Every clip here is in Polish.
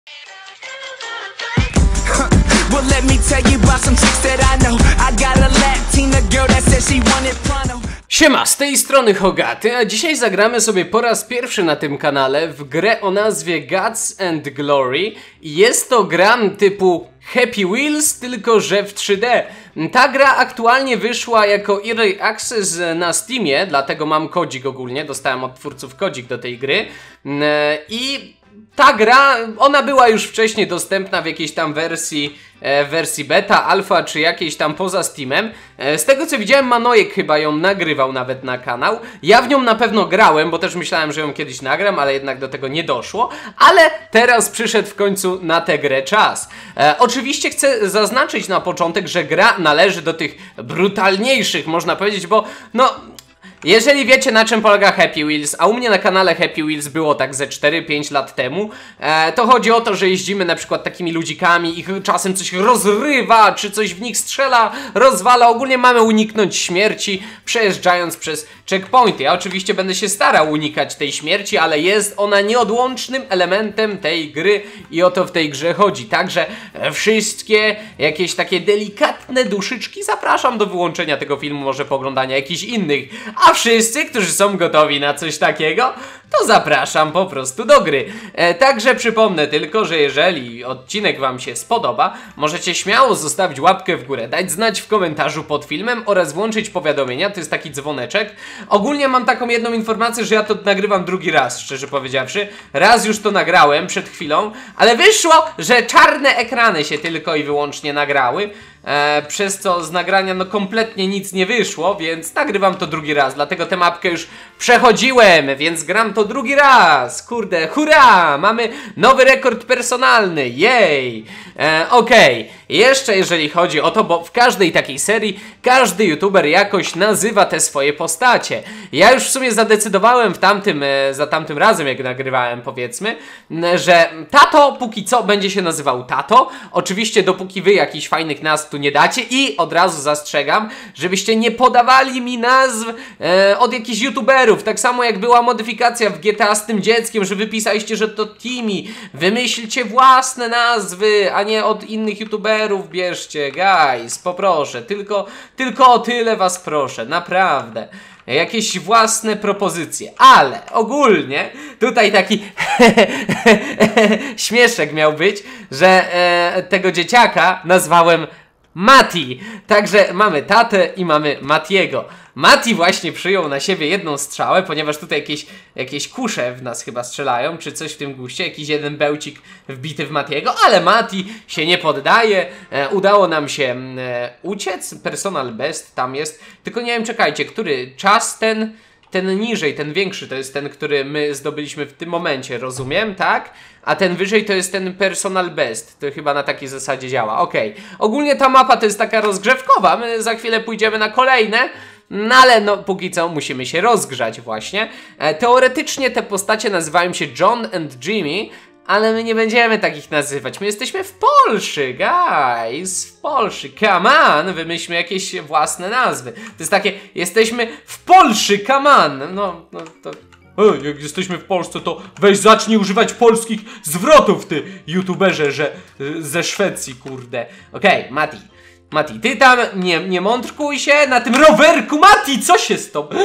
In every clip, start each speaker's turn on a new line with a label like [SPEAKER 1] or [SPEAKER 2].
[SPEAKER 1] Well, let me tell you about some chicks that I know. I got a Latina girl that said she wanted pronto.
[SPEAKER 2] Siema, z tej strony Hogaty, a dzisiaj zagramy sobie po raz pierwszy na tym kanale w grę o nazwie Guts and Glory. Jest to gra typu Happy Wheels, tylko że w 3D. Ta gra aktualnie wyszła jako Early Access na Steamie, dlatego mam kodzik ogólnie, dostałem od twórców kodzik do tej gry. I ta gra, ona była już wcześniej dostępna w jakiejś tam wersji beta, alfa czy jakiejś tam poza Steamem. Z tego co widziałem, Manojek chyba ją nagrywał nawet na kanał. Ja w nią na pewno grałem, bo też myślałem, że ją kiedyś nagram, ale jednak do tego nie doszło. Ale teraz przyszedł w końcu na tę grę czas. Oczywiście chcę zaznaczyć na początek, że gra należy do tych brutalniejszych, można powiedzieć, bo no... Jeżeli wiecie, na czym polega Happy Wheels, a u mnie na kanale Happy Wheels było tak ze 4-5 lat temu, to chodzi o to, że jeździmy na przykład takimi ludzikami, ich czasem coś rozrywa, czy coś w nich strzela, rozwala. Ogólnie mamy uniknąć śmierci, przejeżdżając przez checkpointy. Ja oczywiście będę się starał unikać tej śmierci, ale jest ona nieodłącznym elementem tej gry i o to w tej grze chodzi. Także wszystkie jakieś takie delikatne duszyczki zapraszam do wyłączenia tego filmu, może pooglądania jakichś innych. A wszyscy, którzy są gotowi na coś takiego, to zapraszam po prostu do gry. Także przypomnę tylko, że jeżeli odcinek wam się spodoba, możecie śmiało zostawić łapkę w górę, dać znać w komentarzu pod filmem oraz włączyć powiadomienia, to jest taki dzwoneczek. Ogólnie mam taką jedną informację, że ja to nagrywam drugi raz, szczerze powiedziawszy. Raz już to nagrałem przed chwilą, ale wyszło, że czarne ekrany się tylko i wyłącznie nagrały. Przez co z nagrania no kompletnie nic nie wyszło, więc nagrywam to drugi raz, dlatego tę mapkę już przechodziłem, więc gram to drugi raz. Kurde, hurra! Mamy nowy rekord personalny, jej! Okej, jeszcze jeżeli chodzi o to, bo w każdej takiej serii każdy youtuber jakoś nazywa te swoje postacie. Ja już w sumie zadecydowałem za tamtym razem, jak nagrywałem, powiedzmy, że Tato póki co będzie się nazywał Tato. Oczywiście dopóki wy jakichś fajnych nazw tu nie dacie i od razu zastrzegam, żebyście nie podawali mi nazw od jakichś youtuberów. Tak samo jak była modyfikacja w GTA z tym dzieckiem, że wypisaliście, że to Timmy. Wymyślcie własne nazwy, a nie od innych youtuberów bierzcie, guys, poproszę. Tylko o tyle was proszę, naprawdę. Jakieś własne propozycje, ale ogólnie tutaj taki śmieszek miał być, że tego dzieciaka nazwałem Mati. Także mamy tatę i mamy Matiego. Mati właśnie przyjął na siebie jedną strzałę, ponieważ tutaj jakieś kusze w nas chyba strzelają, czy coś w tym guście, jakiś jeden bełcik wbity w Matiego, ale Mati się nie poddaje, udało nam się uciec, personal best tam jest, tylko nie wiem, czekajcie, który czas ten niżej, ten większy to jest ten, który my zdobyliśmy w tym momencie, rozumiem, tak? A ten wyżej to jest ten personal best, to chyba na takiej zasadzie działa, okej. Ogólnie ta mapa to jest taka rozgrzewkowa, my za chwilę pójdziemy na kolejne. No ale no póki co musimy się rozgrzać właśnie. Teoretycznie te postacie nazywają się John and Jimmy, ale my nie będziemy takich nazywać. My jesteśmy w Polsce, guys. W Polsce, come on, wymyślmy jakieś własne nazwy. To jest takie, jesteśmy w Polsce, come on. No to... jak jesteśmy w Polsce, to weź zacznij używać polskich zwrotów, ty youtuberze, że ze Szwecji, kurde. Okej, Mati, ty tam nie mądrkuj się na tym rowerku, Mati, co się z tobą?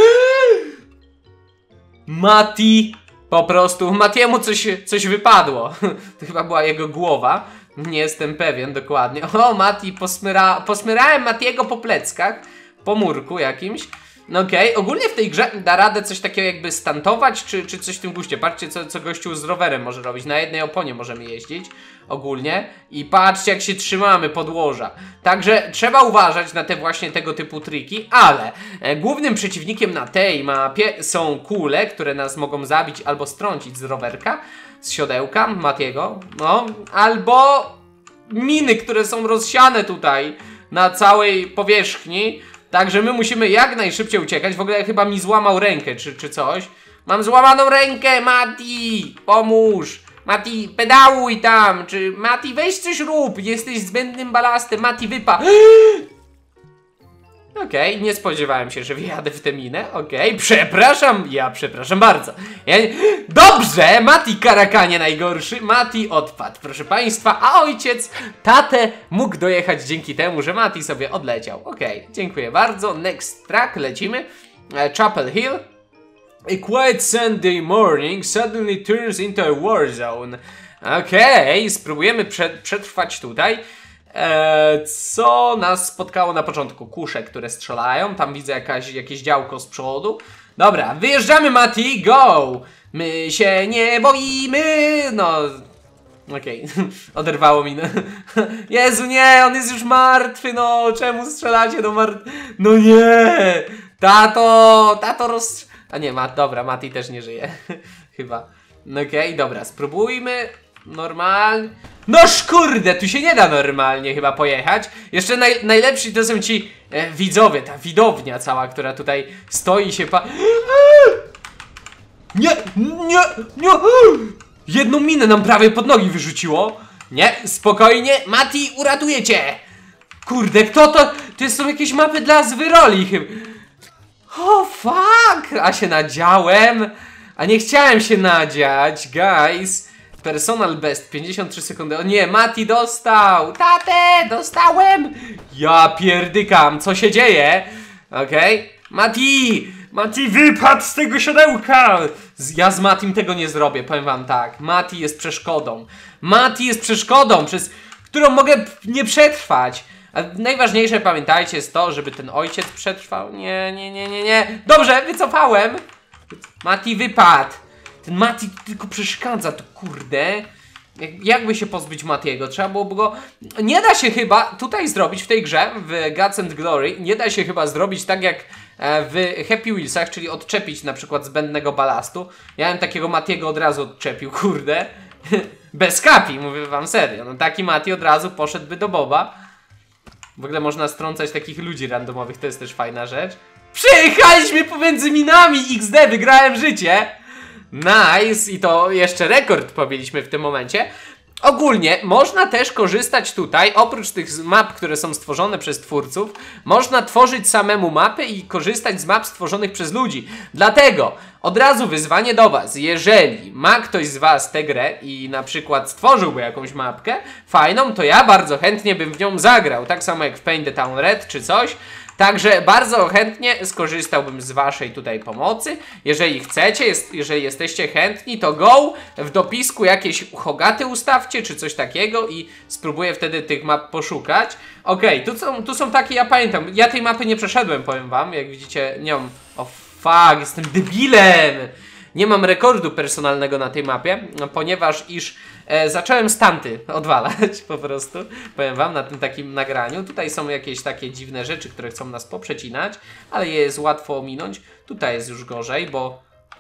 [SPEAKER 2] Mati, po prostu, Matiemu coś wypadło. To chyba była jego głowa, nie jestem pewien dokładnie. O, Mati, posmyrałem Matiego po pleckach, po murku jakimś. No okej, ogólnie w tej grze da radę coś takiego jakby stantować, czy coś w tym guście. Patrzcie, co gościu z rowerem może robić. Na jednej oponie możemy jeździć ogólnie. I patrzcie, jak się trzymamy podłoża. Także trzeba uważać na te właśnie tego typu triki, ale głównym przeciwnikiem na tej mapie są kule, które nas mogą zabić albo strącić z rowerka, z siodełka Matiego, no, albo miny, które są rozsiane tutaj na całej powierzchni. Także my musimy jak najszybciej uciekać. W ogóle chyba mi złamał rękę, czy coś. Mam złamaną rękę, Mati! Pomóż! Mati, pedałuj tam! Czy Mati, weź coś rób! Jesteś zbędnym balastem, Mati, wypa! Okej, nie spodziewałem się, że wyjadę w tę minę. Okej, przepraszam, ja przepraszam bardzo. Dobrze, Mati karakanie najgorszy. Mati odpadł, proszę państwa, a ojciec, tatę mógł dojechać dzięki temu, że Mati sobie odleciał. Okej, dziękuję bardzo. Next track, lecimy. Chapel Hill. A quiet Sunday morning suddenly turns into a war zone. Okej, spróbujemy przetrwać tutaj. Co nas spotkało na początku? Kusze, które strzelają. Tam widzę jakieś działko z przodu. Dobra, wyjeżdżamy, Mati, go! My się nie boimy! No... Okej, oderwało mi. Jezu, nie, on jest już martwy, no. Czemu strzelacie do No nie! Tato A nie, dobra, Mati też nie żyje. Chyba. Okej, dobra, spróbujmy. Normalnie. Noż kurde, tu się nie da normalnie chyba pojechać. Jeszcze najlepsi to są ci widzowie, ta widownia cała, która tutaj stoi się Nie! Jedną minę nam prawie pod nogi wyrzuciło. Nie, spokojnie, Mati, uratuję cię. Kurde, kto to? To są jakieś mapy dla zwyroli chyba. O fuck, a się nadziałem. A nie chciałem się nadziać, guys. Personal best, 53 sekundy. O nie, Mati dostał! Tatę, dostałem! Ja pierdykam, co się dzieje? Okej. Mati, wypadł z tego siodełka! Ja z Matim tego nie zrobię, powiem wam tak. Mati jest przeszkodą, przez którą mogę nie przetrwać. A najważniejsze, pamiętajcie, jest to, żeby ten ojciec przetrwał. Nie. Dobrze, wycofałem. Mati wypadł. Ten Mati tylko przeszkadza, to kurde. Jakby się pozbyć Matiego? Trzeba byłoby go... Nie da się chyba tutaj zrobić w tej grze, w Guts and Glory, nie da się chyba zrobić tak jak w Happy Wheelsach, czyli odczepić na przykład zbędnego balastu. Ja bym takiego Matiego od razu odczepił, kurde. Bez kapi, mówię wam serio. No taki Mati od razu poszedłby do Boba. W ogóle można strącać takich ludzi randomowych, to jest też fajna rzecz. Przejechaliśmy pomiędzy minami, XD, wygrałem życie. Nice, i to jeszcze rekord pobiliśmy w tym momencie. Ogólnie można też korzystać tutaj, oprócz tych map, które są stworzone przez twórców, można tworzyć samemu mapy i korzystać z map stworzonych przez ludzi. Dlatego od razu wyzwanie do was, jeżeli ma ktoś z was tę grę i na przykład stworzyłby jakąś mapkę fajną, to ja bardzo chętnie bym w nią zagrał, tak samo jak w Paint the Town Red czy coś. Także bardzo chętnie skorzystałbym z waszej tutaj pomocy. Jeżeli chcecie, jeżeli jesteście chętni, to go w dopisku jakieś hogaty ustawcie, czy coś takiego i spróbuję wtedy tych map poszukać. Okej, tu są takie, ja pamiętam, ja tej mapy nie przeszedłem, powiem wam, jak widzicie, nie mam... O fuck, jestem debilem! Nie mam rekordu personalnego na tej mapie, ponieważ zacząłem stunty odwalać po prostu, powiem wam, na tym takim nagraniu. Tutaj są jakieś takie dziwne rzeczy, które chcą nas poprzecinać, ale je jest łatwo ominąć. Tutaj jest już gorzej, bo...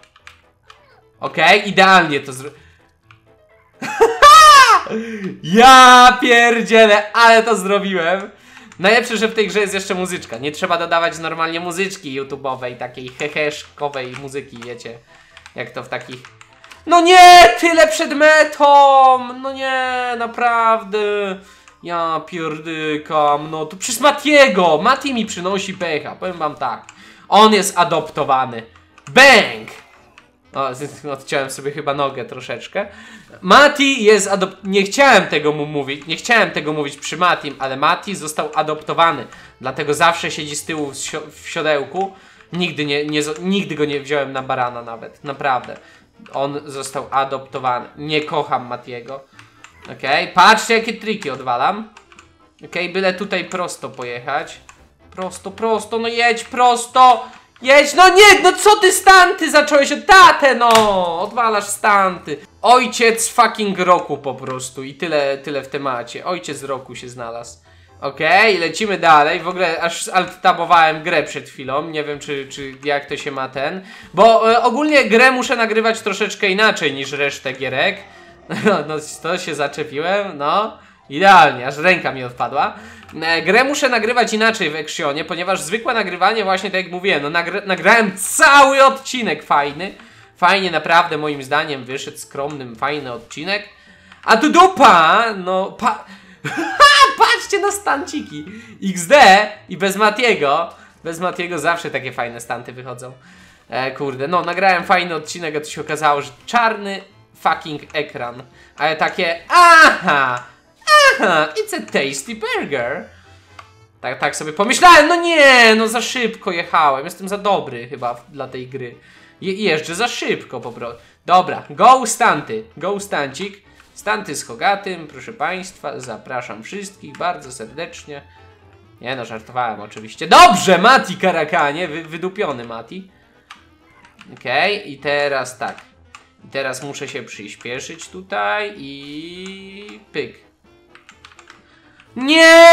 [SPEAKER 2] Okej, idealnie to Ja pierdzielę, ale to zrobiłem. Najlepsze, że w tej grze jest jeszcze muzyczka. Nie trzeba dodawać normalnie muzyczki YouTube'owej, takiej heheszkowej muzyki, wiecie. Jak to w takich... No nie! Tyle przed metą! No nie, naprawdę. Ja pierdykam. No to przez Matiego! Mati mi przynosi pecha, powiem wam tak. On jest adoptowany. Bang! O, odciąłem sobie chyba nogę troszeczkę. Mati jest Nie chciałem tego mu mówić. Nie chciałem tego mówić przy Matim, ale Mati został adoptowany. Dlatego zawsze siedzi z tyłu w siodełku. Nigdy go nie wziąłem na barana nawet. Naprawdę. On został adoptowany. Nie kocham Matiego. Okej, patrzcie jakie triki odwalam. Okej, byle tutaj prosto pojechać. Prosto, no jedź prosto! Jedź, no nie, no co ty stanty zacząłeś od tatę, no! Odwalasz stanty. Ojciec fucking roku po prostu i tyle w temacie. Ojciec roku się znalazł. Okej, lecimy dalej. W ogóle aż alt-tabowałem grę przed chwilą. Nie wiem, czy jak to się ma ten. Bo ogólnie grę muszę nagrywać troszeczkę inaczej niż resztę gierek. No to się zaczepiłem, no. Idealnie, aż ręka mi odpadła. Grę muszę nagrywać inaczej w Actionie, ponieważ zwykłe nagrywanie, właśnie tak jak mówiłem, no nagrałem cały odcinek fajny. Fajnie naprawdę moim zdaniem wyszedł, skromnym, fajny odcinek. A tu dupa, no patrzcie na stanciki XD i bez Matiego. Bez Matiego zawsze takie fajne stunty wychodzą. Kurde, no nagrałem fajny odcinek, a to się okazało, że czarny fucking ekran. Ale takie, aha, it's a tasty burger. Tak sobie pomyślałem, no nie, no za szybko jechałem, jestem za dobry chyba dla tej gry. Jeżdżę za szybko po prostu. Dobra, go stunty, go stancik. Stunty z Hogatym, proszę państwa, zapraszam wszystkich bardzo serdecznie. Nie no, żartowałem oczywiście. Dobrze, Mati Karakanie, wydupiony Mati. Okej, i teraz tak. I teraz muszę się przyspieszyć tutaj i... pyk. Nie!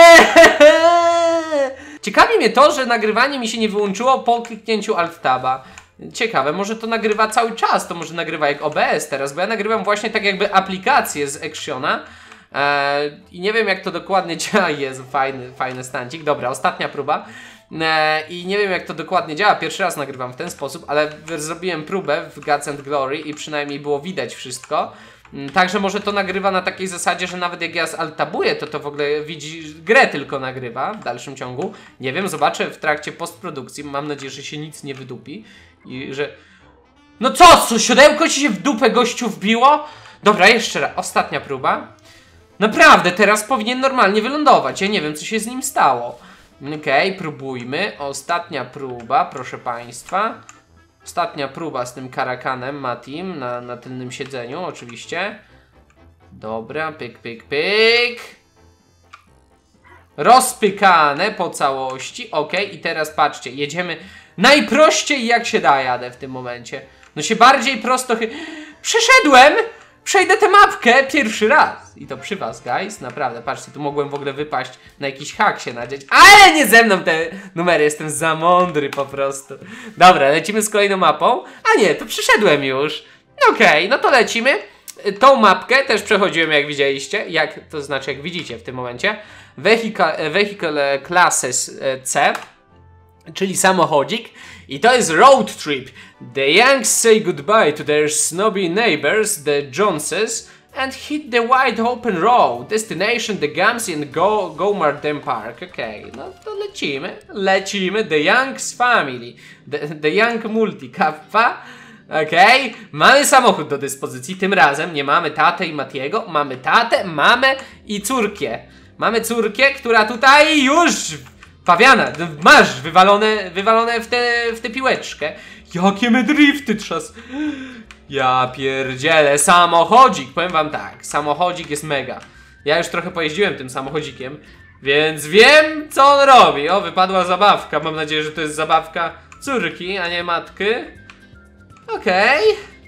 [SPEAKER 2] Ciekawi mnie to, że nagrywanie mi się nie wyłączyło po kliknięciu Alt-Taba. Ciekawe, może to nagrywa cały czas, to może nagrywa jak OBS teraz, bo ja nagrywam właśnie tak jakby aplikację z Actiona i nie wiem jak to dokładnie działa. Jest fajny stancik. Dobra, ostatnia próba i nie wiem jak to dokładnie działa, pierwszy raz nagrywam w ten sposób, ale zrobiłem próbę w Guts and Glory i przynajmniej było widać wszystko. Także może to nagrywa na takiej zasadzie, że nawet jak ja zaltabuję, to w ogóle widzi, grę tylko nagrywa w dalszym ciągu. Nie wiem, zobaczę w trakcie postprodukcji. Mam nadzieję, że się nic nie wydupi. I że... No co, siodełko ci się w dupę gościu wbiło? Dobra, jeszcze raz, ostatnia próba. Naprawdę, teraz powinien normalnie wylądować. Ja nie wiem, co się z nim stało. Okej, próbujmy. Ostatnia próba, proszę państwa. Ostatnia próba z tym Karakanem Matim na tylnym siedzeniu, oczywiście. Dobra, pyk, pyk, pyk. Rozpykane po całości. Okej, i teraz patrzcie, jedziemy najprościej jak się da, jadę w tym momencie. No się bardziej prosto... Przeszedłem! Przejdę tę mapkę pierwszy raz. I to przy was, guys. Naprawdę, patrzcie, tu mogłem w ogóle wypaść na jakiś hak się nadzieć. Ale nie ze mną te numery, jestem za mądry po prostu. Dobra, lecimy z kolejną mapą. A nie, to przeszedłem już. Okej, no to lecimy. Tą mapkę też przechodziłem, jak widzieliście. To znaczy, jak widzicie w tym momencie. Vehicle Classes C, czyli samochodzik. I to jest road trip. The Yanks say goodbye to their snobby neighbors, the Joneses, and hit the wide open road. Destination the Gamsey and Gomardem Park. Okej, no to lecimy. Lecimy. The Yanks family. The Young Multi Kappa. Okej, mamy samochód do dyspozycji. Tym razem nie mamy tatę i Matiego. Mamy tatę, mamę i córkę. Mamy córkę, która tutaj już... Pawiana, masz wywalone w tę piłeczkę. Jakie my drifty trzas. Ja pierdzielę, samochodzik. Powiem wam tak, samochodzik jest mega. Ja już trochę pojeździłem tym samochodzikiem, więc wiem co on robi. O, wypadła zabawka. Mam nadzieję, że to jest zabawka córki, a nie matki. Okej.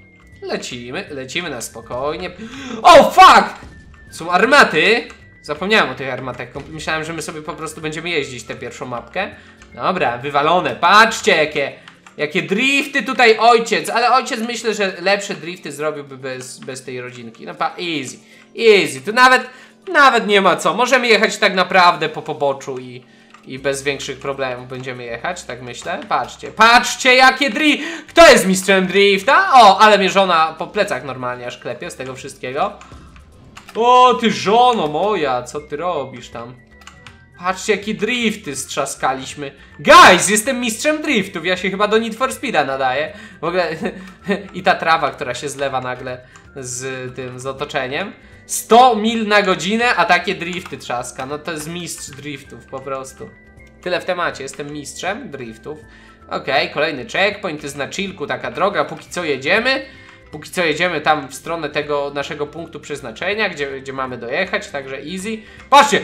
[SPEAKER 2] Lecimy na spokojnie. O, fuck! Są armaty. Zapomniałem o tych armatach. Myślałem, że my sobie po prostu będziemy jeździć tę pierwszą mapkę. Dobra, wywalone. Patrzcie, jakie drifty tutaj ojciec. Ale ojciec myślę, że lepsze drifty zrobiłby bez tej rodzinki. No easy. Tu nawet nie ma co. Możemy jechać tak naprawdę po poboczu i bez większych problemów będziemy jechać, tak myślę. Patrzcie jakie Kto jest mistrzem drifta? O, ale mnie żona po plecach normalnie aż klepie z tego wszystkiego. O, ty żono moja, co ty robisz tam? Patrzcie, jakie drifty strzaskaliśmy. Guys, jestem mistrzem driftów. Ja się chyba do Need for Speeda nadaję. W ogóle i ta trawa, która się zlewa nagle z otoczeniem. 100 mil na godzinę, a takie drifty trzaska. No to jest mistrz driftów po prostu. Tyle w temacie, jestem mistrzem driftów. Okej, kolejny checkpoint, to jest na chillku taka droga, póki co jedziemy tam w stronę tego naszego punktu przeznaczenia, gdzie mamy dojechać, także easy. Patrzcie!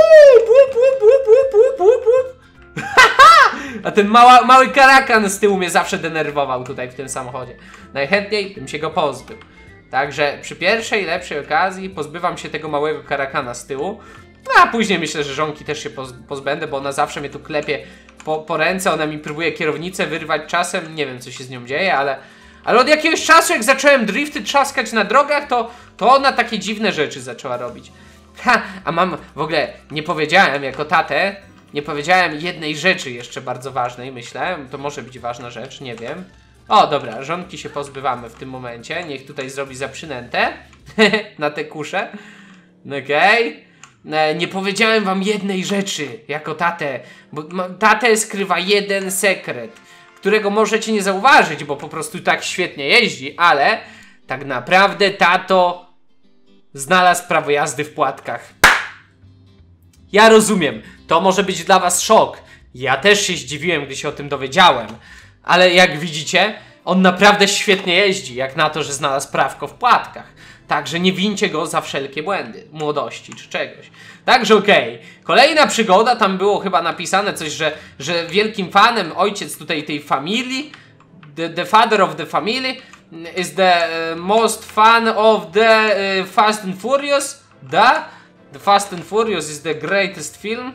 [SPEAKER 2] A ten mały Karakan z tyłu mnie zawsze denerwował tutaj w tym samochodzie. Najchętniej bym się go pozbył. Także przy pierwszej, lepszej okazji pozbywam się tego małego Karakana z tyłu. No a później myślę, że żonki też się pozbędę, bo ona zawsze mnie tu klepie po ręce, ona mi próbuje kierownicę wyrwać czasem. Nie wiem, co się z nią dzieje, ale od jakiegoś czasu, jak zacząłem drifty trzaskać na drogach, to ona takie dziwne rzeczy zaczęła robić. A mam, w ogóle nie powiedziałem jako tatę, nie powiedziałem jednej rzeczy jeszcze bardzo ważnej, myślę. To może być ważna rzecz, nie wiem. O, dobra, żonki się pozbywamy w tym momencie. Niech tutaj zrobi zaprzynętę na te kusze. Okej. Nie powiedziałem wam jednej rzeczy jako tatę, bo tatę skrywa jeden sekret, którego możecie nie zauważyć, bo po prostu tak świetnie jeździ, ale tak naprawdę tato znalazł prawo jazdy w płatkach. Ja rozumiem, to może być dla was szok. Ja też się zdziwiłem, gdy się o tym dowiedziałem. Ale jak widzicie, on naprawdę świetnie jeździ, jak na to, że znalazł prawko w płatkach. Także nie wincie go za wszelkie błędy młodości czy czegoś. Także okej. Kolejna przygoda, tam było chyba napisane coś, że wielkim fanem ojciec tutaj tej familii, the father of the family, is the most fan of the Fast and Furious. The Fast and Furious is the greatest film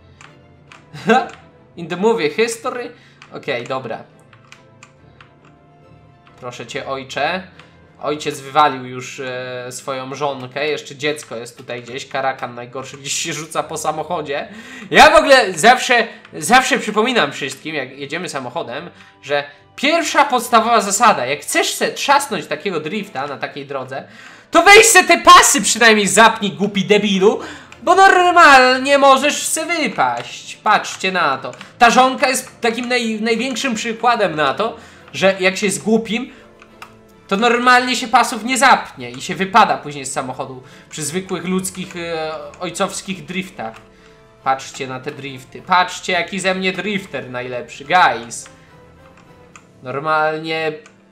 [SPEAKER 2] in the movie history. Okej, dobra. Proszę cię, ojcze. Ojciec wywalił już swoją żonkę. Jeszcze dziecko jest tutaj gdzieś. Karakan najgorszy gdzieś się rzuca po samochodzie. Ja w ogóle zawsze przypominam wszystkim, jak jedziemy samochodem, że pierwsza podstawowa zasada, jak chcesz se trzasnąć takiego drifta na takiej drodze, to weź se te pasy przynajmniej zapnij, głupi debilu, bo normalnie możesz se wypaść. Patrzcie na to. Ta żonka jest takim największym przykładem na to, że jak się jest głupim, to normalnie się pasów nie zapnie i się wypada później z samochodu przy zwykłych ludzkich, ojcowskich driftach. Patrzcie na te drifty. Patrzcie, jaki ze mnie drifter najlepszy, guys. Normalnie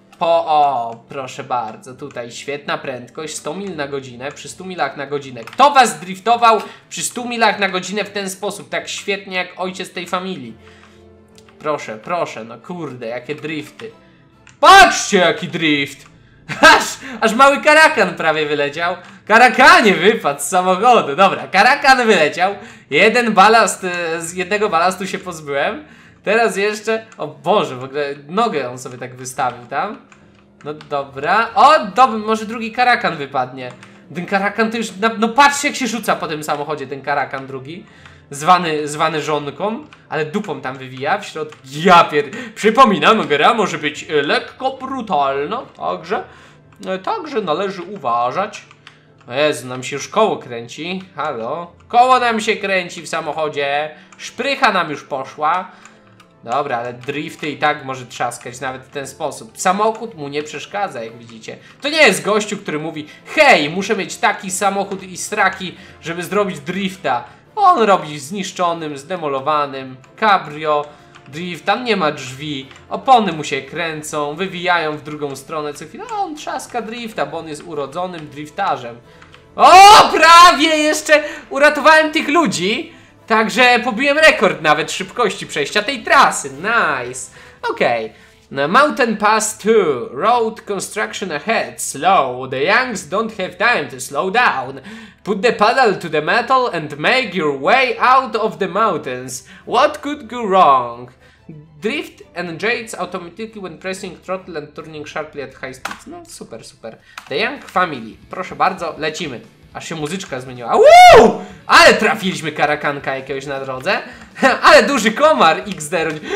[SPEAKER 2] o, proszę bardzo, tutaj świetna prędkość, 100 mil na godzinę, przy 100 milach na godzinę. Kto was driftował przy 100 milach na godzinę w ten sposób, tak świetnie jak ojciec tej familii? Proszę, proszę, no kurde, jakie drifty. Patrzcie, jaki drift! Aż mały karakan prawie wyleciał. Karakanie wypadł z samochodu. Dobra, karakan wyleciał. Z jednego balastu się pozbyłem. Teraz jeszcze... O Boże, w ogóle nogę on sobie tak wystawił tam. No dobra. O, dobra, może drugi karakan wypadnie. Ten karakan to już... No patrzcie, jak się rzuca po tym samochodzie ten karakan drugi. Zwany żonką, ale dupą tam wywija w środku. Przypominam, gra może być lekko brutalna, także należy uważać. O Jezu, nam się już koło kręci. Halo? Koło nam się kręci w samochodzie. Szprycha nam już poszła. Dobra, ale drifty i tak może trzaskać nawet w ten sposób. Samochód mu nie przeszkadza, jak widzicie. To nie jest gościu, który mówi: hej, muszę mieć taki samochód i straki, żeby zrobić drifta. On robi zniszczonym, zdemolowanym, cabrio, drift, tam nie ma drzwi, opony mu się kręcą, wywijają w drugą stronę co chwilę, a on trzaska drifta, bo on jest urodzonym driftarzem. O, prawie jeszcze uratowałem tych ludzi, także pobiłem rekord nawet szybkości przejścia tej trasy, nice. Okej. Mountain Pass 2. Road construction ahead. Slow. The youngs don't have time to slow down. Put the pedal to the metal and make your way out of the mountains. What could go wrong? Drift engages automatically when pressing throttle and turning sharply at high speeds. No super, super. The Young Family. Proszę bardzo, lecimy. Aż się muzyczka zmieniła. Woo! Ale trafiliśmy karakanka jakiegoś na drodze. Ale duży komar XD.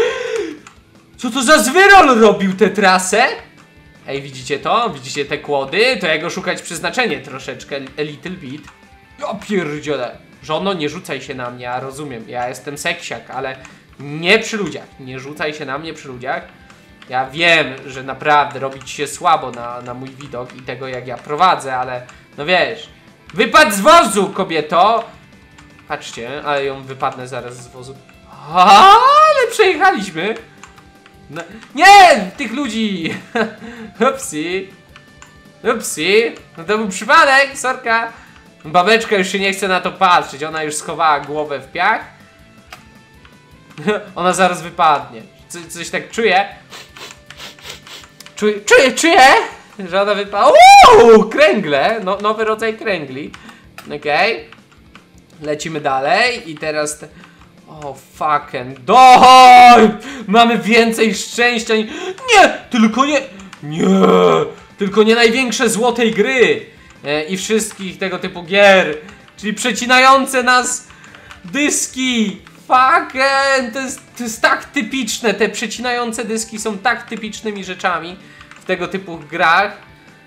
[SPEAKER 2] Co to za zwyrol robił tę trasę? Ej, widzicie to? Widzicie te kłody? To jego szukać przeznaczenie troszeczkę, a little bit. O pierdziele. Żono, nie rzucaj się na mnie, ja rozumiem. Ja jestem seksiak, ale nie przy ludziach. Nie rzucaj się na mnie przy ludziach. Ja wiem, że naprawdę robić się słabo na mój widok i tego, jak ja prowadzę, ale no wiesz. Wypadł z wozu, kobieto! Patrzcie, ale ją wypadnę zaraz z wozu. Ale przejechaliśmy. No, nie! Tych ludzi! Upsi. Upsi. No to był przypadek, sorka. Babeczka już się nie chce na to patrzeć. Ona już schowała głowę w piach. Ona zaraz wypadnie. Coś tak czuję. Czuję, że ona wypadła. Kręgle! No, nowy rodzaj kręgli. Okej. Lecimy dalej i teraz... O, fucking doj! Mamy więcej szczęścia. Nie! Tylko nie! Nie! Tylko nie największe złotej gry i wszystkich tego typu gier. Czyli przecinające nas dyski. Fucking! To jest tak typiczne. Te przecinające dyski są tak typicznymi rzeczami w tego typu grach.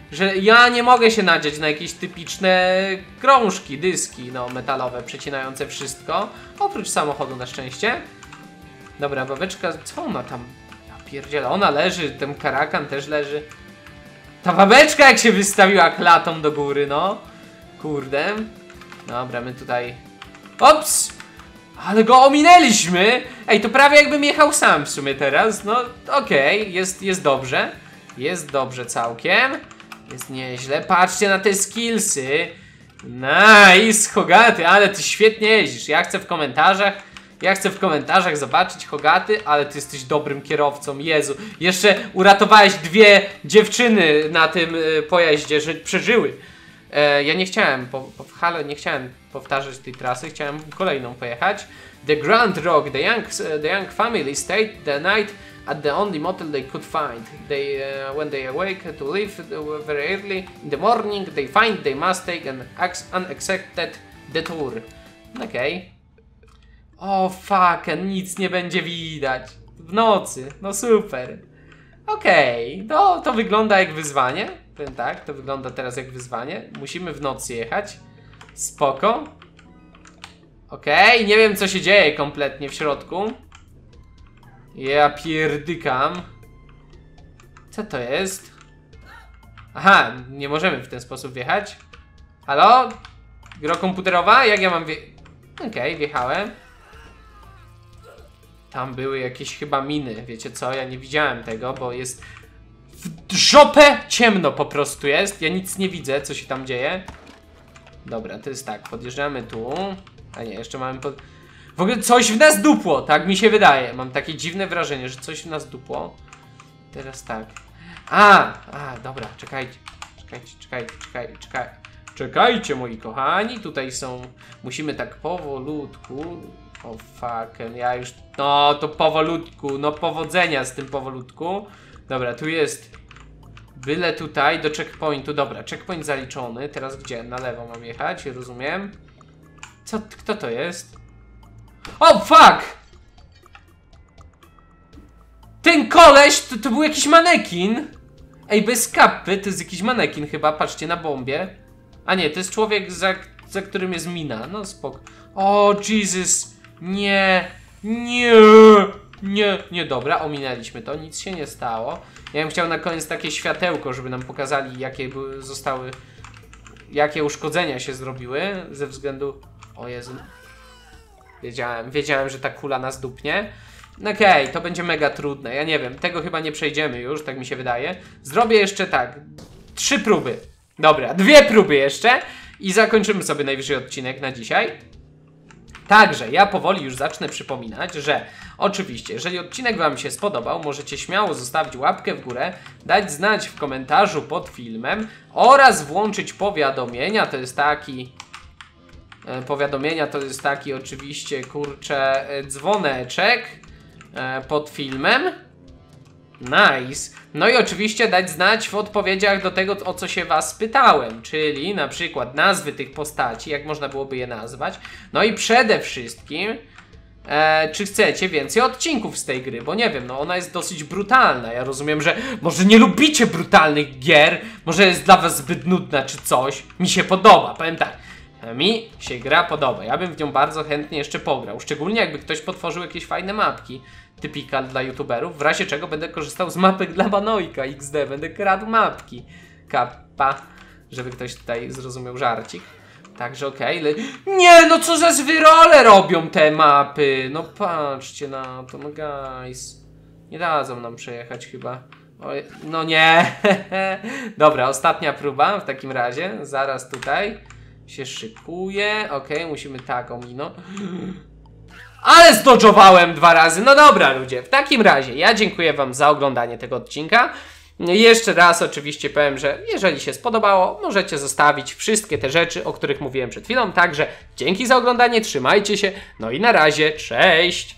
[SPEAKER 2] że ja nie mogę się nadziać na jakieś typiczne krążki, dyski, no, metalowe, przecinające wszystko. Oprócz samochodu na szczęście. Dobra, babeczka, co ona tam? Ja pierdzielę, ona leży, ten karakan też leży. Ta babeczka jak się wystawiła klatą do góry, no. Kurde. Dobra, my tutaj... Ops! Ale go ominęliśmy! Ej, to prawie jakbym jechał sam w sumie teraz. No, okej, jest dobrze. Jest dobrze całkiem. Jest nieźle. Patrzcie na te skillsy. Nice, Hogaty, ale ty świetnie jeździsz. Ja chcę w komentarzach zobaczyć, Hogaty, ale ty jesteś dobrym kierowcą. Jezu, jeszcze uratowałeś 2 dziewczyny na tym pojeździe, że przeżyły. Ja nie chciałem, nie chciałem powtarzać tej trasy, chciałem kolejną pojechać. The Grand Rock, the young family stayed the night at the only motel they could find. When they awake to leave very early in the morning, they find they must take an unexpected detour. Okej. O fuck, nic nie będzie widać. W nocy, no super. Okej, to wygląda jak wyzwanie. Tak, to wygląda teraz jak wyzwanie. Musimy w nocy jechać. Spoko. Okej, nie wiem co się dzieje kompletnie w środku. Ja pierdykam. Co to jest? Aha, nie możemy w ten sposób wjechać. Halo? Gro komputerowa? Jak ja mam Okej, wjechałem. Tam były jakieś chyba miny, wiecie co? Ja nie widziałem tego, bo jest... W żopę ciemno po prostu jest. Ja nic nie widzę, co się tam dzieje. Dobra, to jest tak, podjeżdżamy tu. A nie, jeszcze mamy w ogóle coś w nas dupło, tak mi się wydaje. Mam takie dziwne wrażenie, że coś w nas dupło. Teraz tak. Dobra, czekajcie moi kochani, tutaj są... Musimy tak powolutku... O fuck, ja już... No, to powolutku, no powodzenia z tym powolutku. Dobra, tu jest... Byle tutaj, do checkpointu, dobra, checkpoint zaliczony. Teraz gdzie? Na lewo mam jechać, rozumiem. Kto to jest? O fuck! Ten koleś, to był jakiś manekin. Ej, bez kapy, to jest jakiś manekin chyba, patrzcie, na bombie. A nie, to jest człowiek, za którym jest mina, no spoko. O, Jesus, nie, dobra, ominęliśmy to, nic się nie stało. Ja bym chciał na koniec takie światełko, żeby nam pokazali, jakie uszkodzenia się zrobiły ze względu... O Jezu. Wiedziałem, że ta kula nas dupnie. Okej, to będzie mega trudne, ja nie wiem, tego chyba nie przejdziemy już, tak mi się wydaje. Zrobię jeszcze tak, 3 próby. Dobra, 2 próby jeszcze i zakończymy sobie najwyższy odcinek na dzisiaj. Także ja powoli już zacznę przypominać, że oczywiście, jeżeli odcinek wam się spodobał, możecie śmiało zostawić łapkę w górę, dać znać w komentarzu pod filmem oraz włączyć powiadomienia, to jest taki oczywiście, kurczę, dzwoneczek pod filmem. Nice. No i oczywiście dać znać w odpowiedziach do tego, o co się was pytałem, czyli na przykład nazwy tych postaci, jak można byłoby je nazwać. No i przede wszystkim, czy chcecie więcej odcinków z tej gry, bo nie wiem, no ona jest dosyć brutalna. Ja rozumiem, że może nie lubicie brutalnych gier, może jest dla was zbyt nudna czy coś. Mi się podoba, powiem tak. Mi się gra podoba, ja bym w nią bardzo chętnie jeszcze pograł. Szczególnie jakby ktoś potworzył jakieś fajne mapki. Typical dla youtuberów, w razie czego będę korzystał z mapek dla Banojka XD, będę kradł mapki. Kappa, żeby ktoś tutaj zrozumiał żarcik. Także okej, nie, no co za zwyrole robią te mapy. No patrzcie na to, no guys. Nie dadzą nam przejechać chyba. Oj, no nie. Dobra, ostatnia próba w takim razie. Zaraz tutaj się szykuje. Okej, musimy taką mino. Ale zdodżowałem 2 razy. No dobra ludzie, w takim razie ja dziękuję wam za oglądanie tego odcinka. Jeszcze raz oczywiście powiem, że jeżeli się spodobało, możecie zostawić wszystkie te rzeczy, o których mówiłem przed chwilą. Także dzięki za oglądanie, trzymajcie się, no i na razie, cześć!